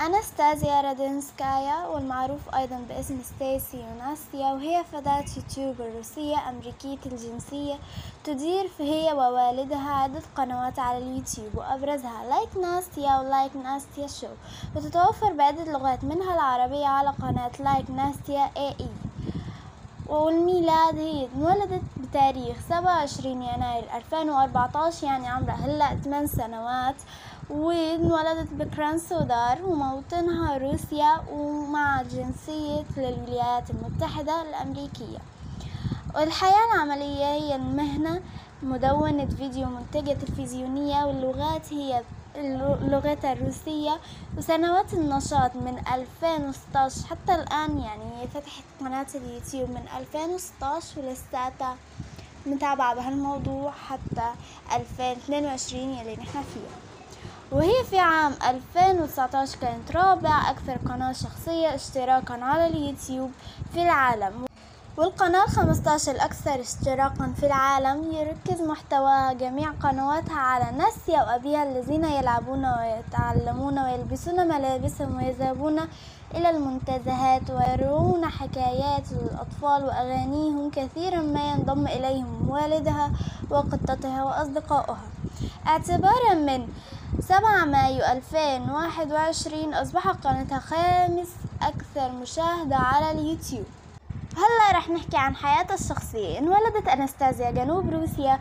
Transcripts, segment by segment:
أناستازيا رادينسكايا، والمعروف أيضا باسم ستيسي وناستيا، وهي فتاة يوتيوبر روسية أمريكية الجنسية، تدير هي ووالدها عدة قنوات على اليوتيوب، وأبرزها لايك ناستيا ولايك ناستيا شو، وتتوفر بعدة لغات منها العربية على قناة لايك ناستيا AE. والميلاد، هي انولدت بتاريخ 27 يناير 2014، يعني عمرها هلأ 8 سنوات، وانولدت بكراسنودار وموطنها روسيا، ومع جنسية للولايات المتحدة الأمريكية. والحياة العملية هي المهنة مدونة فيديو، منتجة تلفزيونية، واللغات هي اللغة الروسية. وسنوات النشاط من 2016 حتى الآن، يعني هي فتحت قناة اليوتيوب من 2016 ولساتها متابعة بهالموضوع حتى 2022 يلي نحن فيها. وهي في عام 2019 كانت رابع أكثر قناة شخصية اشتراكا على اليوتيوب في العالم، والقناة 15 الأكثر اشتراكا في العالم. يركز محتواها جميع قنواتها على ناستيا وأبيها الذين يلعبون ويتعلمون ويلبسون ملابسهم ويذهبون إلى المنتزهات ويرون حكايات للأطفال وأغانيهم. كثيرا ما ينضم إليهم والدها وقطتها وأصدقائها. اعتبارا من 7 مايو 2021 أصبحت قناتها خامس أكثر مشاهدة على اليوتيوب. هلا رح نحكي عن حياتها الشخصية. انولدت أناستازيا جنوب روسيا،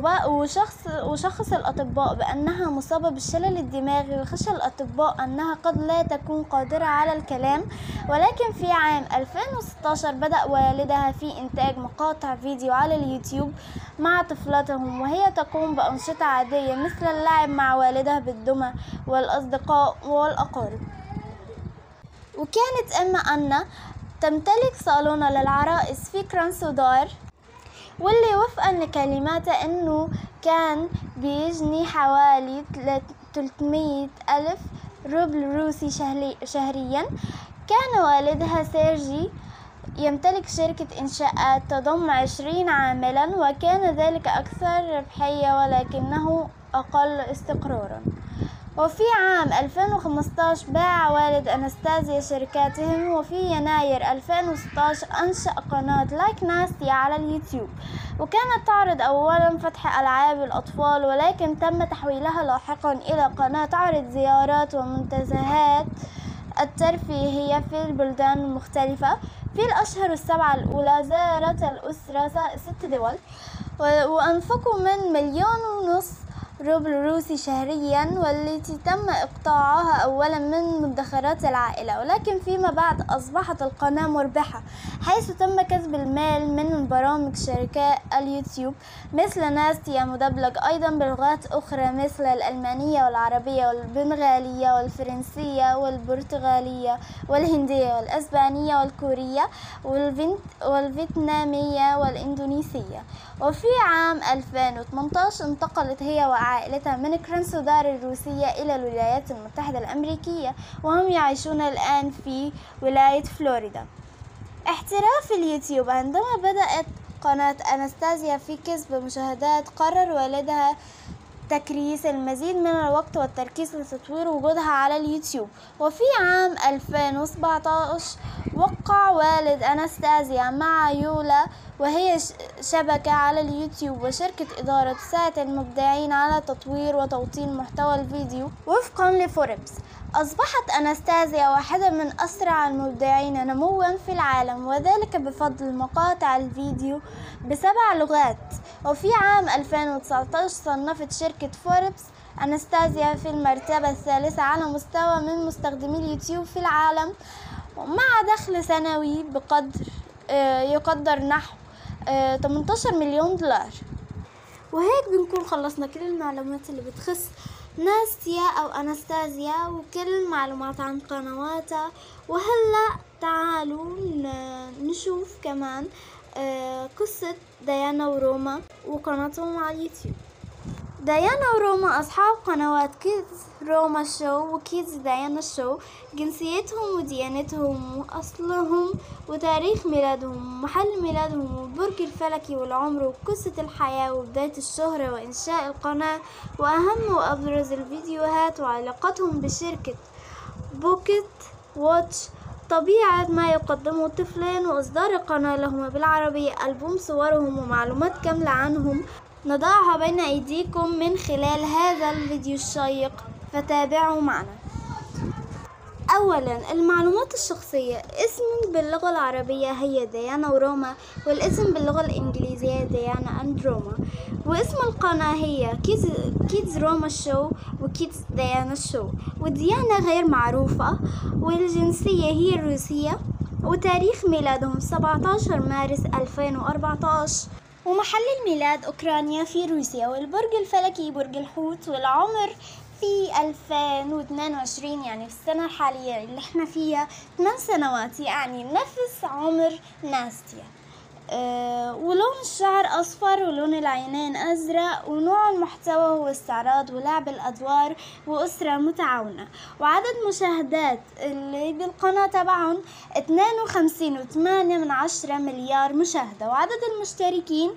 وشخص الأطباء بأنها مصابة بالشلل الدماغي، وخشى الأطباء أنها قد لا تكون قادرة على الكلام. ولكن في عام 2016 بدأ والدها في إنتاج مقاطع فيديو على اليوتيوب مع طفلتهم، وهي تقوم بأنشطة عادية مثل اللعب مع والدها بالدمى والأصدقاء والأقارب. وكانت أن تمتلك صالون للعرائس في كراسنودار، واللي وفقا لكلماتها انه كان بيجني حوالي 300 ألف روبل روسي شهريا. كان والدها سيرجي يمتلك شركة إنشاءات تضم 20 عاملا، وكان ذلك أكثر ربحية ولكنه أقل استقرارا. وفي عام 2015 باع والد أناستازيا شركاتهم، وفي يناير 2016 أنشأ قناة لايك ناستيا على اليوتيوب، وكانت تعرض أولا فتح ألعاب الأطفال، ولكن تم تحويلها لاحقا إلى قناة تعرض زيارات ومنتزهات الترفيهية في البلدان المختلفة. في الأشهر السبعة الأولى زارت الأسرة 6 دول، وأنفقوا من 1.5 مليون روبل روسي شهريا، والتي تم إقطاعها أولا من مدخرات العائلة. ولكن فيما بعد أصبحت القناة مربحة، حيث تم كسب المال من برامج شركاء اليوتيوب مثل ناستيا، مدبلج أيضا بلغات أخرى مثل الألمانية والعربية والبنغالية والفرنسية والبرتغالية والهندية والأسبانية والكورية والفيتنامية والإندونيسية. وفي عام 2018 انتقلت هي وعائلتها من كراسنودار الروسية إلى الولايات المتحدة الأمريكية، وهم يعيشون الآن في ولاية فلوريدا. احتراف اليوتيوب. عندما بدأت قناة أناستازيا في كسب مشاهدات، قرر والدها تكريس المزيد من الوقت والتركيز لتطوير وجودها على اليوتيوب. وفي عام 2017 وقع والد أناستازيا مع يولا، وهي شبكة على اليوتيوب وشركة إدارة تساعد المبدعين على تطوير وتوطين محتوى الفيديو. وفقا لفوربس، أصبحت أناستازيا واحدة من أسرع المبدعين نموا في العالم، وذلك بفضل مقاطع الفيديو ب7 لغات. وفي عام 2019 صنفت شركة فوربس أناستازيا في المرتبة الثالثة على مستوى من مستخدمي اليوتيوب في العالم، مع دخل سنوي يقدر نحو 18 مليون دولار. وهيك بنكون خلصنا كل المعلومات اللي بتخص ناستيا أو أناستازيا وكل المعلومات عن قنواتها. وهلأ تعالوا نشوف كمان قصة ديانا وروما وقناتهم على اليوتيوب. ديانا وروما أصحاب قنوات كيدز روما شو وكيدز ديانا شو. جنسيتهم وديانتهم وأصلهم وتاريخ ميلادهم ومحل ميلادهم والبرج الفلكي والعمر وقصة الحياة وبداية الشهرة وإنشاء القناة وأهم وأبرز الفيديوهات وعلاقتهم بشركة بوكيت واتش طبيعة ما يقدمه الطفلين، وإصدار القناة لهما بالعربية ألبوم صورهم ومعلومات كاملة عنهم نضعها بين أيديكم من خلال هذا الفيديو الشيق، فتابعوا معنا. أولا، المعلومات الشخصية. اسم باللغة العربية هي ديانا وروما، والاسم باللغة الإنجليزية ديانا أند روما، واسم القناة هي كيدز روما شو وكيدز ديانا شو، وديانا غير معروفة، والجنسية هي الروسية، وتاريخ ميلادهم 17 مارس 2014، ومحل الميلاد أوكرانيا في روسيا، والبرج الفلكي برج الحوت، والعمر في 2022 يعني في السنة الحالية اللي احنا فيها 8 سنوات، يعني نفس عمر ناستيا. ولون الشعر أصفر، ولون العينين أزرق، ونوع المحتوى هو استعراض ولعب الأدوار وأسرة متعاونة. وعدد مشاهدات اللي بالقناة تبعهم 52.8 مليار مشاهدة، وعدد المشتركين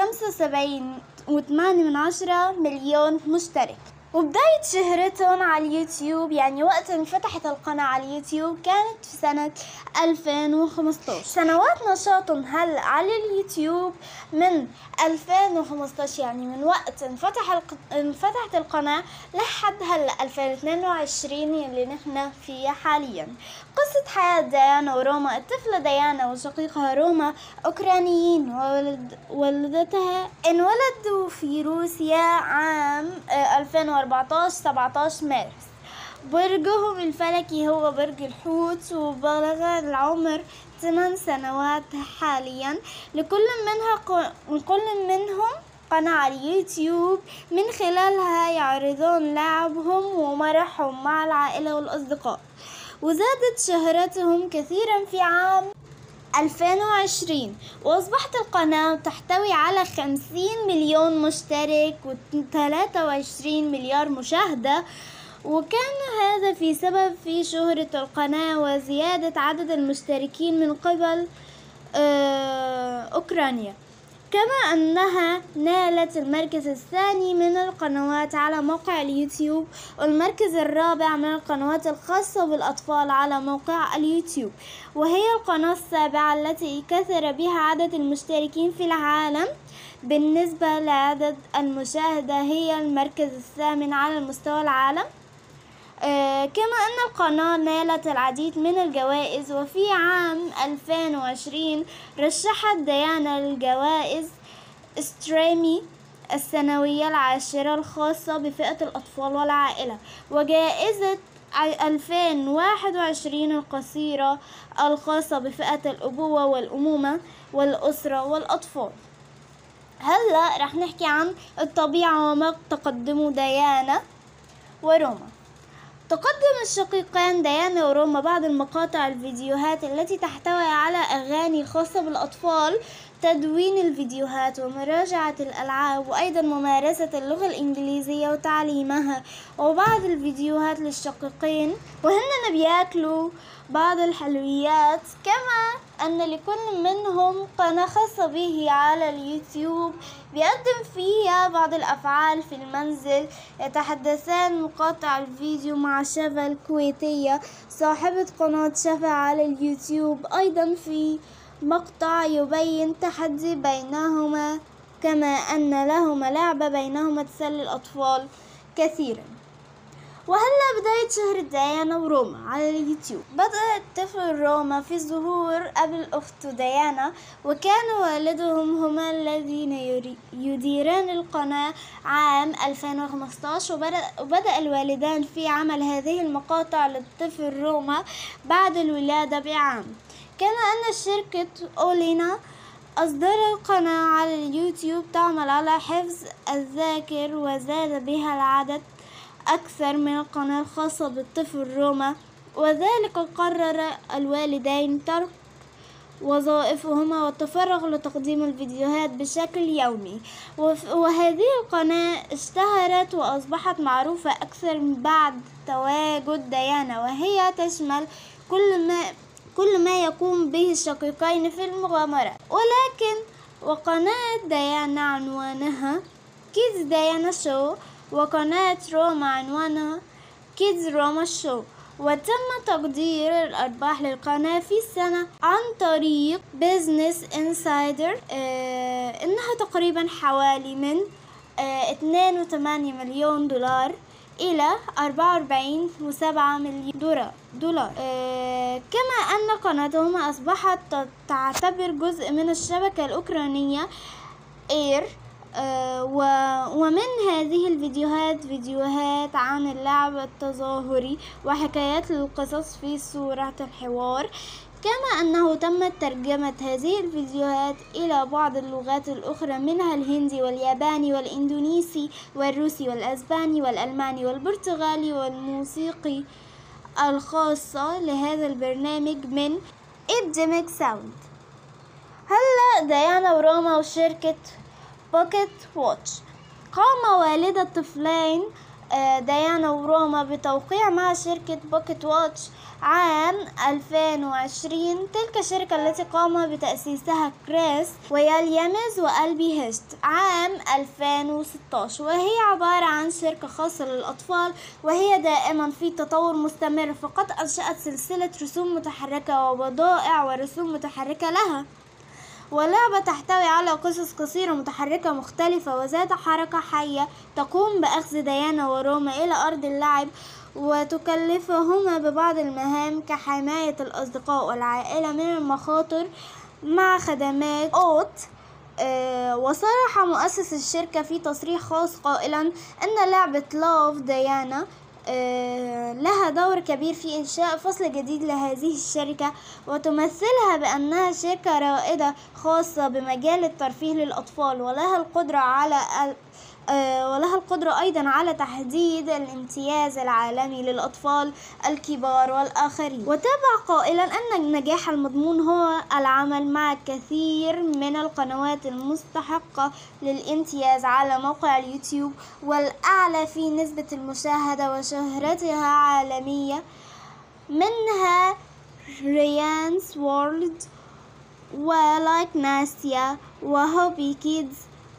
75.8 مليون مشترك. وبداية شهرتهم على اليوتيوب، يعني وقت انفتحت القناة على اليوتيوب كانت في سنة 2015. سنوات نشاطهم هلا على اليوتيوب من 2015، يعني من وقت انفتحت القناة لحد هلا 2022 اللي نحن فيها حاليا. قصة حياة ديانا وروما. الطفلة ديانا وشقيقها روما أوكرانيين، وولدتها انولدوا في روسيا عام 2014 17 مارس. برجهم الفلكي هو برج الحوت، وبلغ العمر 8 سنوات حاليا. لكل منهم قناة على اليوتيوب من خلالها يعرضون لعبهم ومرحهم مع العائلة والأصدقاء. وزادت شهرتهم كثيرا في عام 2020، وأصبحت القناة تحتوي على 50 مليون مشترك و23 مليار مشاهدة، وكان هذا في سبب في شهرة القناة وزيادة عدد المشتركين من قبل أوكرانيا، كما أنها نالت المركز الثاني من القنوات على موقع اليوتيوب، والمركز الرابع من القنوات الخاصة بالأطفال على موقع اليوتيوب، وهي القناة السابعة التي كثر بها عدد المشتركين في العالم. بالنسبة لعدد المشاهدة هي المركز الثامن على مستوى العالم. كما أن القناة نالت العديد من الجوائز، وفي عام 2020 رشحت ديانا للجوائز ستريمي السنوية العاشرة الخاصة بفئة الأطفال والعائلة، وجائزة 2021 القصيرة الخاصة بفئة الأبوة والأمومة والأسرة والأطفال. هلأ رح نحكي عن الطبيعة وما تقدمه ديانا وروما. تقدم الشقيقان ديانا وروما بعض المقاطع الفيديوهات التي تحتوي على أغاني خاصة بالأطفال، تدوين الفيديوهات ومراجعة الألعاب، وأيضا ممارسة اللغة الإنجليزية وتعليمها، وبعض الفيديوهات للشقيقين وهن بياكلوا بعض الحلويات. كما أن لكل منهم قناة خاصة به على اليوتيوب بيقدم فيها بعض الأفعال في المنزل. يتحدثان مقاطع الفيديو مع شفا الكويتية صاحبة قناة شفا على اليوتيوب، أيضا في مقطع يبين تحدي بينهما، كما أن لهما لعبة بينهما تسلي الأطفال كثيرا. وهلا بداية شهرة ديانا وروما على اليوتيوب. بدأ الطفل روما في الظهور قبل أخته ديانا، وكان والدهم هما الذين يديران القناة عام 2015، وبدأ الوالدان في عمل هذه المقاطع للطفل روما بعد الولادة بعام. كما أن شركة أولينا أصدر قناة على اليوتيوب تعمل على حفظ الذاكر، وزاد بها العدد أكثر من القناة الخاصة بالطفل روما، وذلك قرر الوالدين ترك وظائفهما والتفرغ لتقديم الفيديوهات بشكل يومي. وهذه القناة اشتهرت وأصبحت معروفة أكثر بعد تواجد ديانا، وهي تشمل كل ما يقوم به الشقيقين في المغامرات. ولكن وقناة ديانا عنوانها كيدز ديانا شو، وقناة روما عنوانها كيدز روما شو، وتم تقدير الأرباح للقناة في السنة عن طريق بيزنس انسايدر إنها تقريبا حوالي من 2.8 مليون دولار إلى 44.7 مليون دولار. كما أن قناتهم أصبحت تعتبر جزء من الشبكة الأوكرانية إير. ومن هذه الفيديوهات فيديوهات عن اللعب التظاهري وحكايات للقصص في صورة الحوار، كما أنه تمت ترجمة هذه الفيديوهات إلى بعض اللغات الأخرى منها الهندي والياباني والإندونيسي والروسي والأسباني والألماني والبرتغالي والموسيقى الخاصة لهذا البرنامج من إبديميك ساوند. هلأ ديانا وروما وشركة بوكيت واتش. قام والدة الطفلين ديانا وروما بتوقيع مع شركة بوكيت واتش عام 2020. تلك الشركة التي قام بتأسيسها كريس ويليامز وألبي هيست عام 2016، وهي عبارة عن شركة خاصة للأطفال، وهي دائما في تطور مستمر، فقد أنشأت سلسلة رسوم متحركة وبضائع ورسوم متحركة لها، ولعبة تحتوي على قصص قصيرة متحركة مختلفة وذات حركة حية تقوم بأخذ ديانا وروما إلى أرض اللعب وتكلفهما ببعض المهام كحماية الأصدقاء والعائلة من المخاطر مع خدمات أوت. وصرح مؤسس الشركة في تصريح خاص قائلا أن لعبة لاف ديانا لها دور كبير في إنشاء فصل جديد لهذه الشركة، وتمثلها بأنها شركة رائدة خاصة بمجال الترفيه للأطفال، ولها القدرة أيضا على تحديد الامتياز العالمي للأطفال الكبار والآخرين. وتابع قائلا أن النجاح المضمون هو العمل مع كثير من القنوات المستحقة للامتياز على موقع اليوتيوب، والأعلى في نسبة المشاهدة وشهرتها عالمية، منها ريان's وورلد ولايك ناستيا وهوبي كيدز.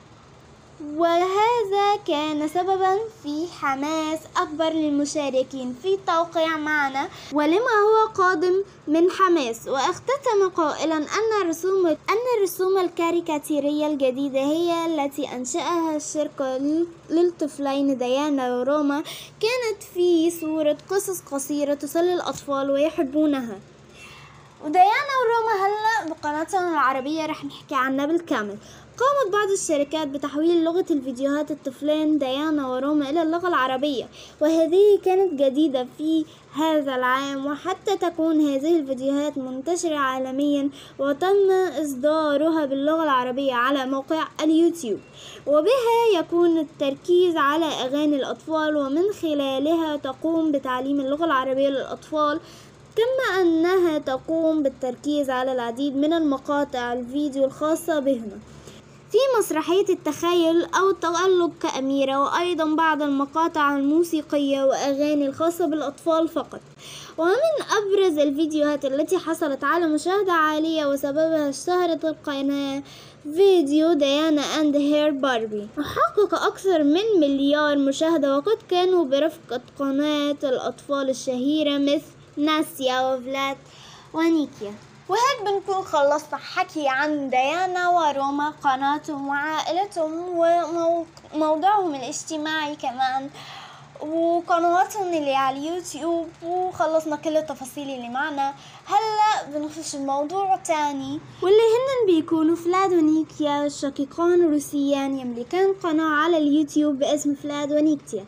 وهذا كان سببا في حماس أكبر للمشاركين في التوقيع معنا ولما هو قادم من حماس. واختتم قائلا أن الرسوم الكاريكاتيرية الجديدة هي التي أنشأها الشركة للطفلين ديانا وروما، كانت في صورة قصص قصيرة تسلي الأطفال ويحبونها. وديانا وروما هلأ بقناتنا العربية رح نحكي عنها بالكامل. قامت بعض الشركات بتحويل لغة الفيديوهات الطفلين ديانا وروما إلى اللغة العربية، وهذه كانت جديدة في هذا العام، وحتى تكون هذه الفيديوهات منتشرة عالميا وتم إصدارها باللغة العربية على موقع اليوتيوب، وبها يكون التركيز على أغاني الأطفال، ومن خلالها تقوم بتعليم اللغة العربية للأطفال، كما أنها تقوم بالتركيز على العديد من المقاطع الفيديو الخاصة بهما في مسرحية التخيل أو التألق كأميرة، وأيضا بعض المقاطع الموسيقية وأغاني الخاصة بالأطفال فقط. ومن أبرز الفيديوهات التي حصلت على مشاهدة عالية وسببها اشتهرت القناة فيديو ديانا أند هير باربي، وحقق أكثر من 1 مليار مشاهدة، وقد كانوا برفقة قناة الأطفال الشهيرة مثل ناسيا وفلات ونيكيا. وهيك بنكون خلصنا حكي عن ديانا وروما، قناتهم وعائلتهم وموضوعهم الاجتماعي كمان وقنواتهم اللي على اليوتيوب، وخلصنا كل التفاصيل اللي معنا. هلأ بنخش الموضوع تاني، واللي هن بيكونوا فلاد ونيكيا، شقيقان روسيان يملكان قناة على اليوتيوب باسم فلاد ونيكيا.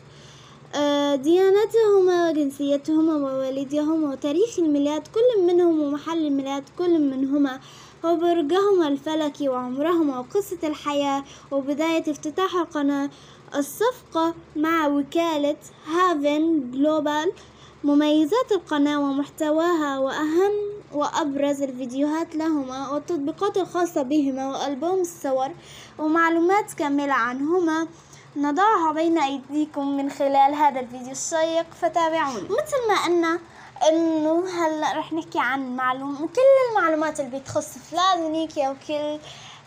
ديانتهما وجنسيتهما ووالديهما وتاريخ الميلاد كل منهم ومحل الميلاد كل منهما وبرجهما الفلكي وعمرهما وقصة الحياة وبداية افتتاح القناة، الصفقة مع وكالة هافن جلوبال، مميزات القناة ومحتواها وأهم وأبرز الفيديوهات لهما والتطبيقات الخاصة بهما وألبوم الصور ومعلومات كاملة عنهما نضعها بين أيديكم من خلال هذا الفيديو الشيق، فتابعونا. مثل ما إنه هلأ رح نحكي عن كل المعلومات اللي بتخص فلاد ونيكيا وكل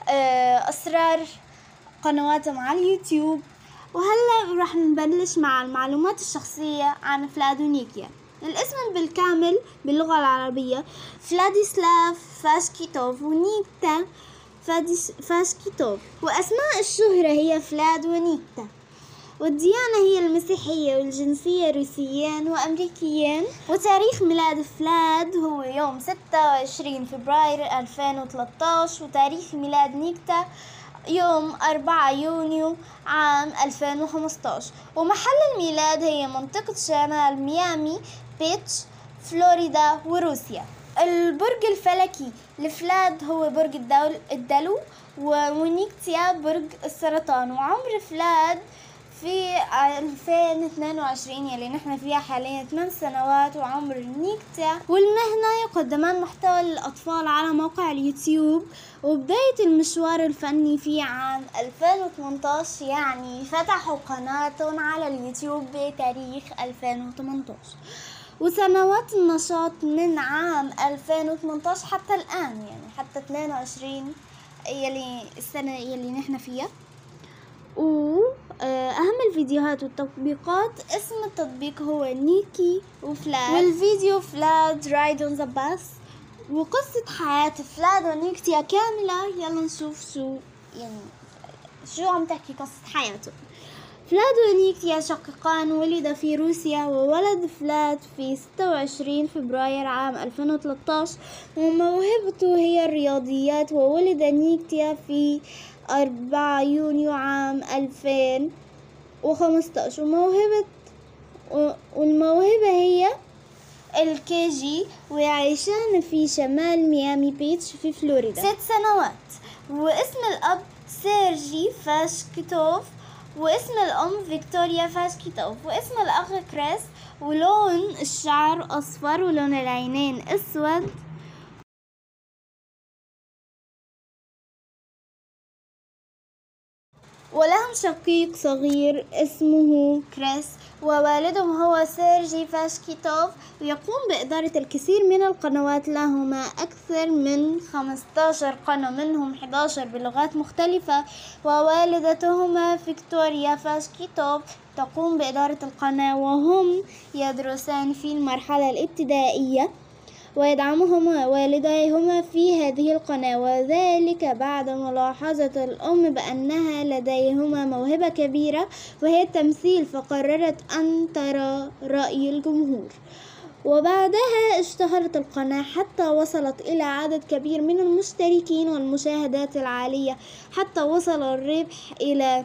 أسرار قنواتهم على اليوتيوب. وهلأ رح نبلش مع المعلومات الشخصية عن فلاد ونيكيا. الاسم بالكامل باللغة العربية فلاديسلاف فاشكيتوف ونيكتا فاشكيتوف، وأسماء الشهرة هي فلاد ونيكتا، والديانة هي المسيحية، والجنسية روسيين وأمريكيين، وتاريخ ميلاد فلاد هو يوم 26 فبراير 2013، وتاريخ ميلاد نيكتا يوم 4 يونيو عام 2015، ومحل الميلاد هي منطقة شمال ميامي بيتش فلوريدا وروسيا. البرج الفلكي لفلاد هو برج الدلو، ونيكتيا برج السرطان، وعمر فلاد في 2022 يلي نحن فيها حاليا 8 سنوات، وعمر نيكتا. والمهنة يقدمان محتوى للأطفال على موقع اليوتيوب، وبداية المشوار الفني في عام 2018، يعني فتحوا قناة على اليوتيوب بتاريخ 2018، وسنوات النشاط من عام 2018 حتى الآن، يعني حتى 22 يلي السنة يلي نحن فيها. وأهم الفيديوهات والتطبيقات، اسم التطبيق هو نيكي وفلاد، والفيديو فلاد رايد اون ذا باس، وقصة حياة فلاد ونيكتيا كاملة. يلا نشوف شو عم تحكي قصة حياته. فلاد ونيكتيا شقيقان، ولد في روسيا، وولد فلاد في 26 فبراير عام 2013، وموهبته هي الرياضيات، وولد نيكتيا في 4 يونيو عام 2015، والموهبة هي الكيجي، ويعيشان في شمال ميامي بيتش في فلوريدا 6 سنوات. واسم الأب سيرجي فاشكيتوف، واسم الأم فيكتوريا فاشكيتوف، واسم الأخ كريس، ولون الشعر أصفر، ولون العينين أسود، ولهم شقيق صغير اسمه كريس، ووالدهم هو سيرجي فاشكيتوف، ويقوم بإدارة الكثير من القنوات، لهما أكثر من 15 قناة، منهم 11 بلغات مختلفة. ووالدتهما فيكتوريا فاشكيتوف تقوم بإدارة القناة، وهم يدرسان في المرحلة الابتدائية، ويدعمهما والديهما في هذه القناة، وذلك بعد ملاحظة الأم بأنها لديهما موهبة كبيرة وهي التمثيل، فقررت أن ترى رأي الجمهور. وبعدها اشتهرت القناة حتى وصلت إلى عدد كبير من المشتركين والمشاهدات العالية، حتى وصل الربح إلى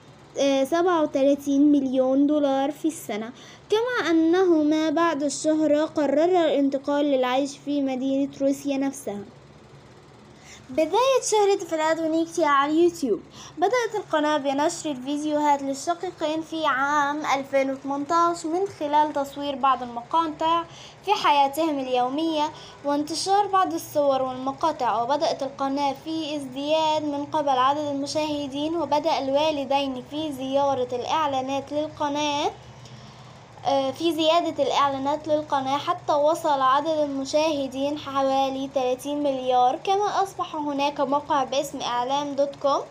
37 مليون دولار في السنة. كما أنهما بعد الشهرة قرر الانتقال للعيش في مدينة روسيا نفسها. بداية شهرة فلاد ونيكتيا على اليوتيوب، بدأت القناة بنشر الفيديوهات للشقيقين في عام 2018 من خلال تصوير بعض المقاطع في حياتهم اليومية وانتشار بعض الصور والمقاطع. وبدأت القناة في ازدياد من قبل عدد المشاهدين، وبدأ الوالدين في زيادة الإعلانات للقناة حتى وصل عدد المشاهدين حوالي 30 مليار. كما أصبح هناك موقع باسم إعلام.com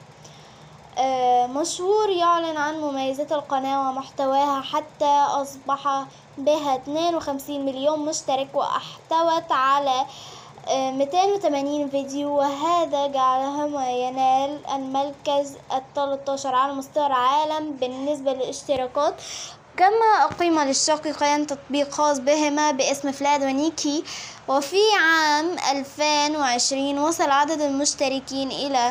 مشهور يعلن عن مميزات القناة ومحتواها، حتى أصبح بها 52 مليون مشترك، واحتوت على 280 فيديو، وهذا جعلهما ينال المركز 13 على مستوى العالم بالنسبة للاشتراكات. كما أقيم للشقيقين تطبيق خاص بهما باسم فلاد ونيكي، وفي عام 2020 وصل عدد المشتركين إلى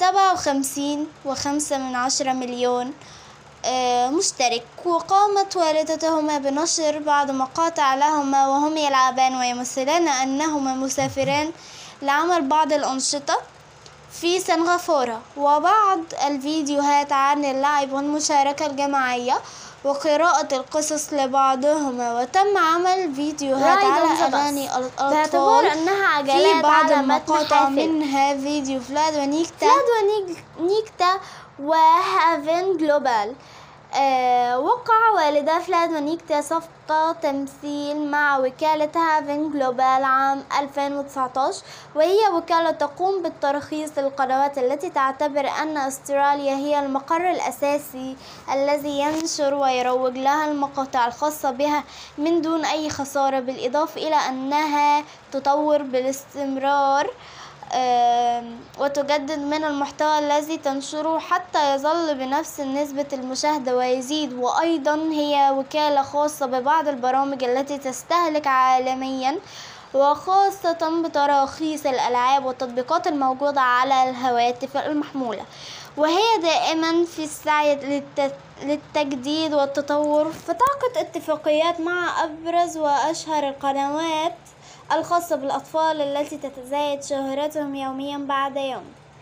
57.5 مليون مشترك. وقامت والدتهما بنشر بعض مقاطع لهما وهم يلعبان ويمثلان أنهما مسافران لعمل بعض الأنشطة في سنغافورة، وبعض الفيديوهات عن اللعب والمشاركة الجماعية وقراءة القصص لبعضهما. وتم عمل فيديوهات على أغاني الأطفال في بعض المقاطع، منها فيديو فلاد ونيكتا وهافن جلوبال. وقع والدا فلاد ونيكتا صفقة تمثيل مع وكالة هافن جلوبال عام 2019، وهي وكالة تقوم بالترخيص للقنوات التي تعتبر أن أستراليا هي المقر الأساسي الذي ينشر ويروج لها المقاطع الخاصة بها من دون أي خسارة، بالإضافة إلى أنها تطور بالاستمرار وتجدد من المحتوى الذي تنشره حتى يظل بنفس نسبة المشاهدة ويزيد. وأيضا هي وكالة خاصة ببعض البرامج التي تستهلك عالميا، وخاصة بتراخيص الألعاب والتطبيقات الموجودة على الهواتف المحمولة، وهي دائما في السعي للتجديد والتطور. فتعقد اتفاقيات مع أبرز وأشهر القنوات الخاصة بالأطفال التي تتزايد شهرتهم يوميا بعد يوم.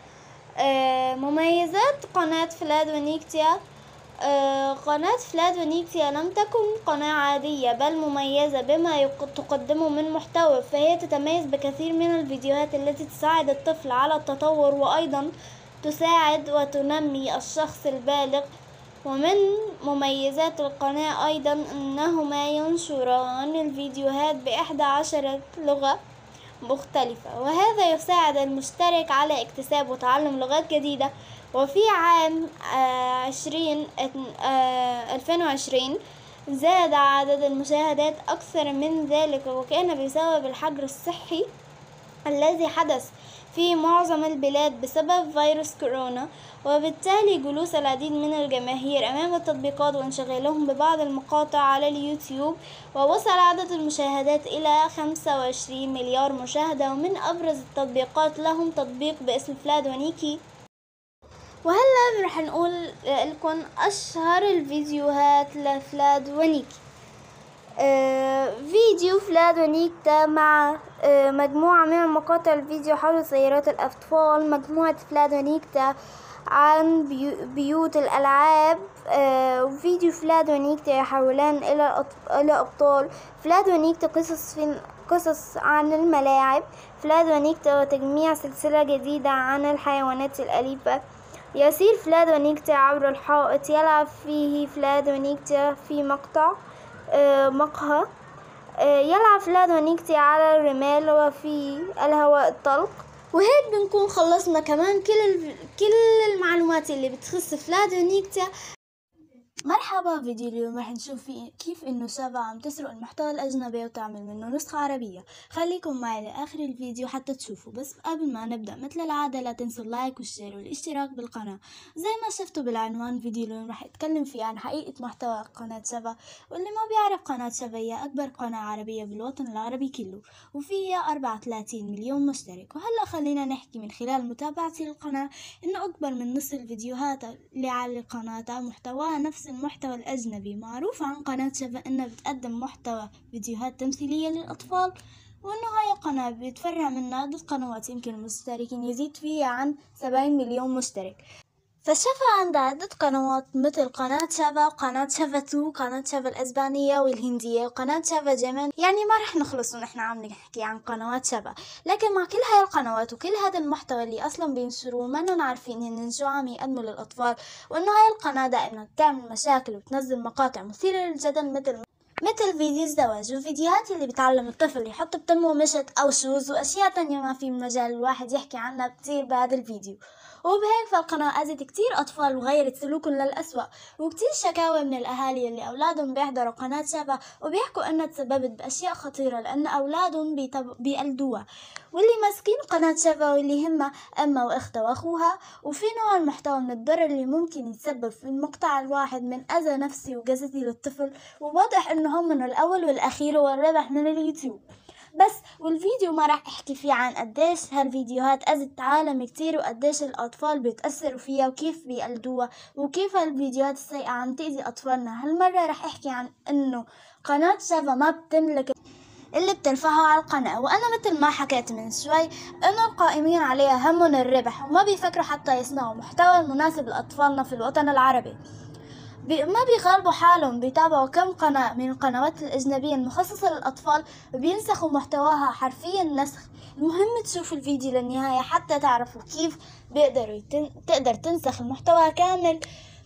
مميزات قناة فلاد ونيكتيا. قناة فلاد ونيكتيا لم تكن قناة عادية، بل مميزة بما تقدمه من محتوى، فهي تتميز بكثير من الفيديوهات التي تساعد الطفل على التطور، وأيضا تساعد وتنمي الشخص البالغ. ومن مميزات القناة أيضا أنهما ينشران الفيديوهات ب11 لغة مختلفة، وهذا يساعد المشترك على اكتساب وتعلم لغات جديدة. وفي عام 2020 زاد عدد المشاهدات أكثر من ذلك، وكان بسبب الحجر الصحي الذي حدث في معظم البلاد بسبب فيروس كورونا، وبالتالي جلوس العديد من الجماهير أمام التطبيقات وانشغالهم ببعض المقاطع على اليوتيوب. ووصل عدد المشاهدات إلى 25 مليار مشاهدة، ومن أبرز التطبيقات لهم تطبيق باسم فلاد ونيكي. وهلا رح نقول لكم أشهر الفيديوهات لفلاد ونيكي. فيديو فلاد ونيكتا مع مجموعة من المقاطع الفيديو حول سيارات الأطفال، مجموعة فلاد ونيكتا عن بيوت الألعاب، وفيديو فلاد ونيكتا يحولان إلى أبطال، فلاد ونيكتا قصص عن الملاعب، فلاد ونيكتا وتجميع سلسلة جديدة عن الحيوانات الأليفة، يسير فلاد ونيكتا عبر الحائط، يلعب فيه فلاد ونيكتا في مقهى، يلعب فلاد ونيكتي على الرمال وفي الهواء الطلق. وهيك بنكون خلصنا كمان كل المعلومات اللي بتخص فلاد ونيكتي. مرحبا، فيديو اليوم رح نشوف فيه كيف انه شافا عم تسرق المحتوى الاجنبي وتعمل منه نسخة عربية. خليكم معي لاخر الفيديو حتى تشوفوا. بس قبل ما نبدأ مثل العادة لا تنسوا اللايك والشير والاشتراك بالقناة. زي ما شفتوا بالعنوان، فيديو اليوم رح اتكلم فيه عن حقيقة محتوى قناة شافا. واللي ما بيعرف، قناة شافا هي اكبر قناة عربية بالوطن العربي كله، وفيها 34 مليون مشترك. وهلا خلينا نحكي من خلال متابعتي للقناة انه اكبر من نص الفيديوهات اللي على القناة محتواها نفس المحتوى الأجنبي. معروف عن قناة شافا إنها بتقدم محتوى فيديوهات تمثيلية للأطفال، وإنه هاي القناة بيتفرع منها عدة قنوات يمكن المشتركين يزيد فيها عن 70 مليون مشترك. فشافا عندها عدة قنوات مثل قناة شافا وقناة شافا 2، قناة شافا الأسبانية والهندية، وقناة شافا جيمن. يعني ما رح نخلص ونحن عم نحكي عن قنوات شافا. لكن مع كل هاي القنوات وكل هذا المحتوى اللي أصلا بينشروه، ما نحن عارفين هن شو عم يقدموا للأطفال، وإنه هاي القناة دائما بتعمل مشاكل وتنزل مقاطع مثيرة للجدل مثل فيديو الزواج، وفيديوهات اللي بتعلم الطفل يحط بتمه مشط أو شوز، وأشياء تانية ما في مجال الواحد يحكي عنها كتير بهذا الفيديو. وبهيك فالقناة أذت كتير أطفال وغيرت سلوكهم للأسوأ، وكتير شكاوى من الأهالي اللي أولادهم بيحضروا قناة شافا وبيحكوا إنها تسببت بأشياء خطيرة لأن أولادهم بيقلدوها، واللي ماسكين قناة شافا واللي هم أمها وأختها وأخوها. وفي نوع المحتوى من الضرر اللي ممكن يتسبب في المقطع الواحد من أذى نفسي وجسدي للطفل، وواضح إنه هم من الأول والأخير والربح من اليوتيوب بس. والفيديو ما راح احكي فيه عن قديش هالفيديوهات اذت عالم كتير، وقديش الاطفال بيتأثروا فيها وكيف بيقلدوها، وكيف هالفيديوهات السيئة عم تأذي اطفالنا. هالمرة راح احكي عن انه قناة شافا ما بتملك اللي بترفعه على القناة، وانا مثل ما حكيت من شوي انه القائمين عليها همهم الربح، وما بيفكروا حتى يصنعوا محتوى مناسب لاطفالنا في الوطن العربي. ما بيغالبوا حالهم، بيتابعوا كم قناة من القنوات الأجنبية المخصصة للأطفال وبينسخوا محتواها حرفيا نسخ. المهم تشوفوا الفيديو للنهاية حتى تعرفوا كيف تقدر تنسخ المحتوى كامل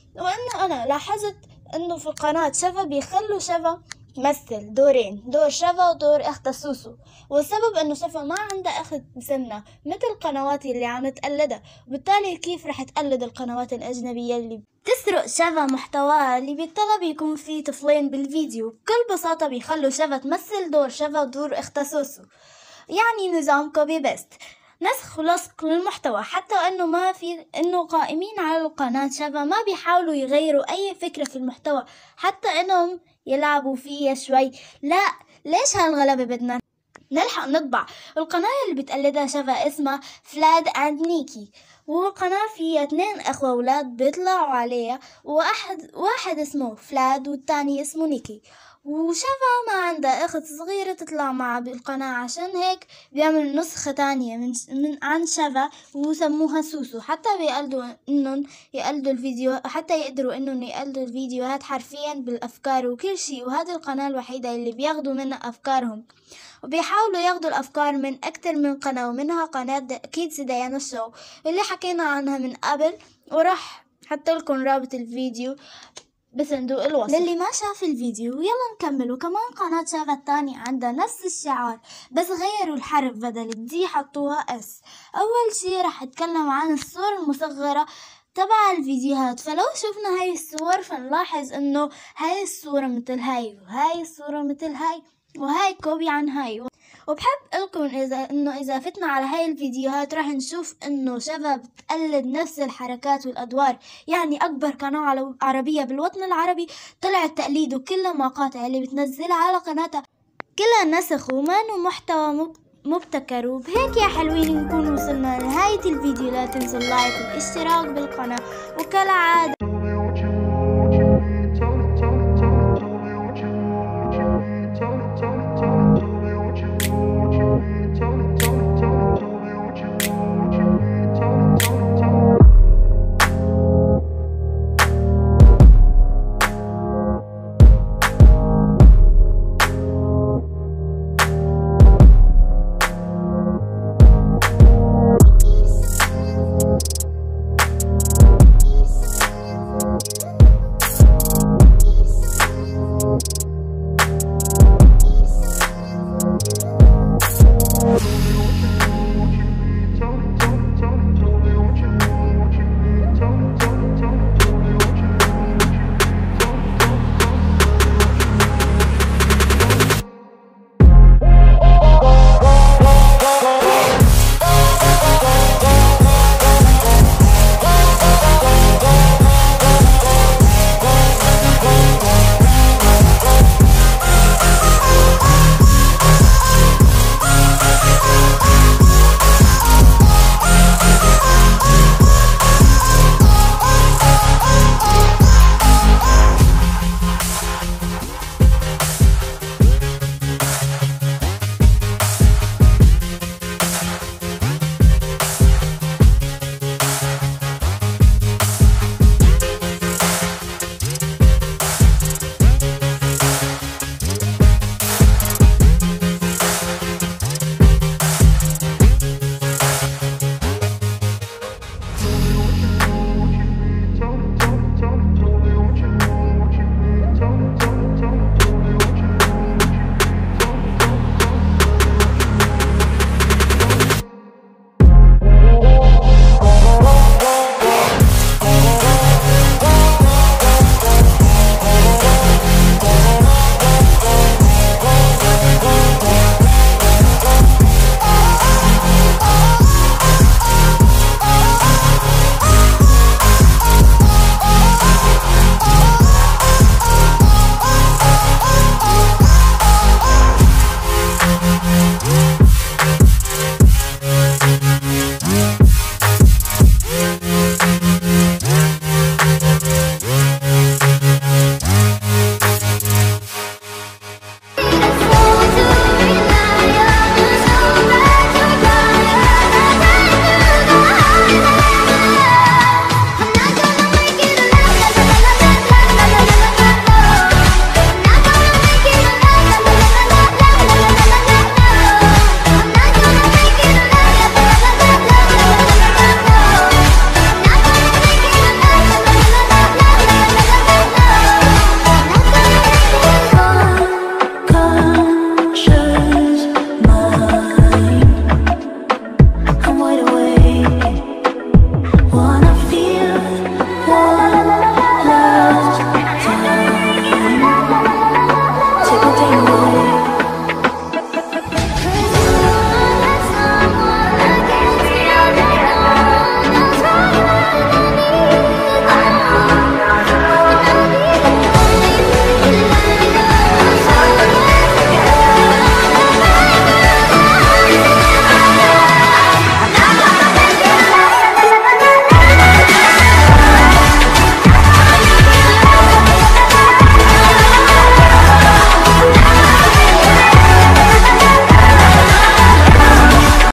وانه انا لاحظت انه في قناة شفا بيخلوا شفا تمثل دورين، دور شفا ودور اختها سوسو، والسبب انه شفا ما عندها اخت سمنة مثل القنوات اللي عم تقلدها، وبالتالي كيف رح تقلد القنوات الاجنبية اللي بتسرق شفا محتواها اللي بيطلب يكون فيه طفلين بالفيديو. بكل بساطة بيخلوا شفا تمثل دور شفا ودور اختها سوسو، يعني نظام كوبي بيست، نسخ ولصق للمحتوى، حتى انه ما في انه قائمين على القناة شفا ما بيحاولوا يغيروا اي فكرة في المحتوى، حتى انهم يلعبوا فيها شوي. لا، ليش هالغلبة بدنا نلحق نطبع. القناة اللي بتقلدها شفا اسمها فلاد اند نيكي، والقناة فيها 2 اخوة اولاد بيطلعوا عليها، واحد اسمه فلاد والتاني اسمه نيكي، وشفا ما عندها اخت صغيرة تطلع معها بالقناة، عشان هيك بيعمل نسخة تانية من عن شفا وسموها سوسو، حتى بيقلدوا انهم يقلدوا الفيديو، حتى يقدروا انهم يقلدوا الفيديوهات حرفيا بالافكار وكل شي. وهذه القناة الوحيدة اللي بياخدوا منها افكارهم، وبيحاولوا ياخدوا الافكار من اكتر من قناة، ومنها قناة كيدز ديانا شو اللي حكينا عنها من قبل، وراح حط لكم رابط الفيديو بصندوق الوصف للي ما شاف الفيديو. يلا نكمل. وكمان قناة شفا التانية عندها نفس الشعار، بس غيروا الحرف، بدل الدي حطوها اس. اول شي رح اتكلم عن الصور المصغرة تبع الفيديوهات. فلو شفنا هاي الصور فنلاحظ انه هاي الصورة مثل هاي، وهاي الصورة مثل هاي، وهاي كوبي عن هاي. وبحب لكم إذا فتنا على هاي الفيديوهات راح نشوف إنه شفا بتقلد نفس الحركات والأدوار، يعني أكبر قناة عربية بالوطن العربي طلعت تقليد، وكل المقاطع اللي بتنزلها على قناتها كلها نسخ ومانو محتوى مبتكر. وبهيك يا حلوين نكون وصلنا لنهاية الفيديو. لا تنسوا اللايك والاشتراك بالقناة، وكالعادة